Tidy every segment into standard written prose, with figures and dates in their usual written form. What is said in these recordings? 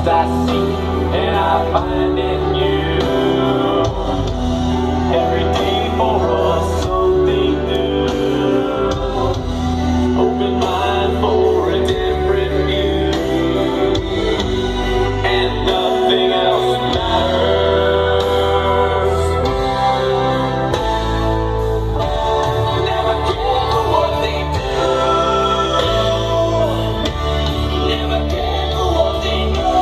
I seek and I find in you. Every day for us something new. Open mind for a different view, and nothing else matters. Never care for what they do. Never care for what they know.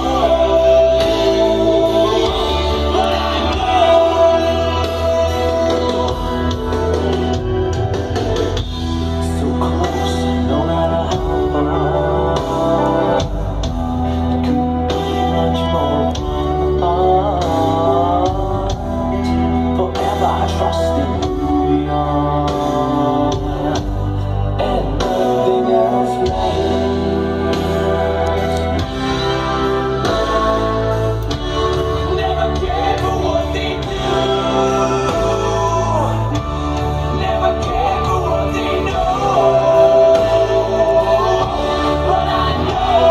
But I know. So close, no matter how far. Couldn't be much more apart. Forever I trust in who we are, and nothing else matters. Never care for what they do. Never care for what they know. But I know.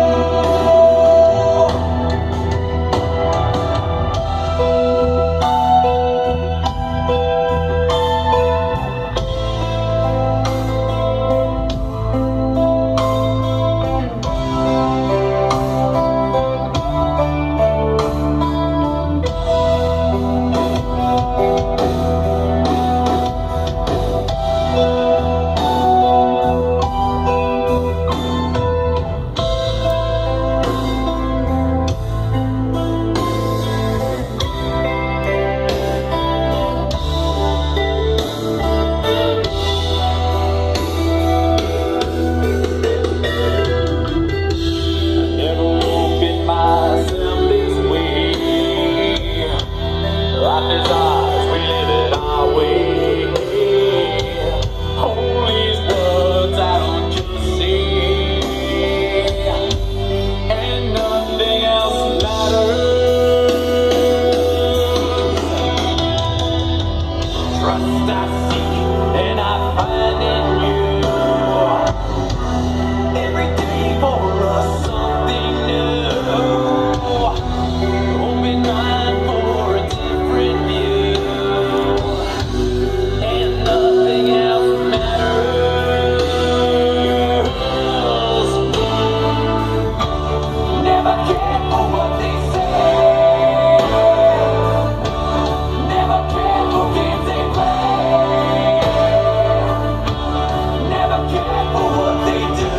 Never opened myself this way. Life is ours, we live it our way. Hold these words I don't just say, and nothing else matters. Trust I seek and I find in you. Every day for us something new. Open mind for a different view, and nothing else matters. Never care for what they say. Never care for games they play. Never care for what they do.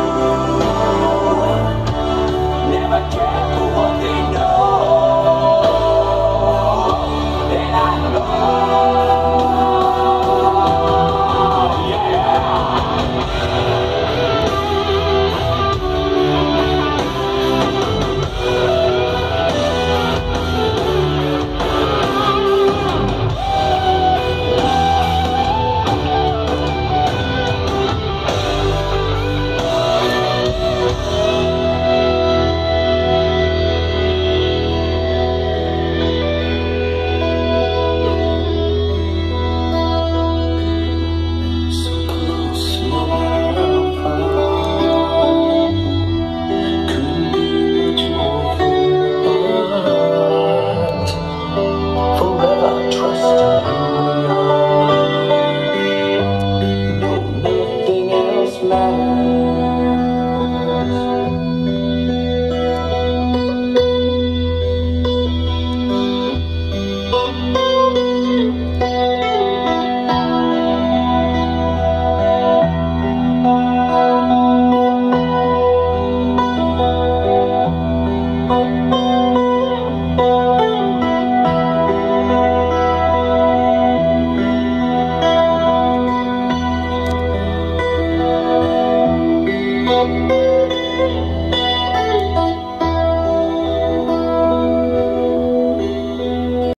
Never care for what they know. And I know, yeah. So close, no matter how far. Couldn't be much more apart. Forever trust in who we are. No, nothing else matters.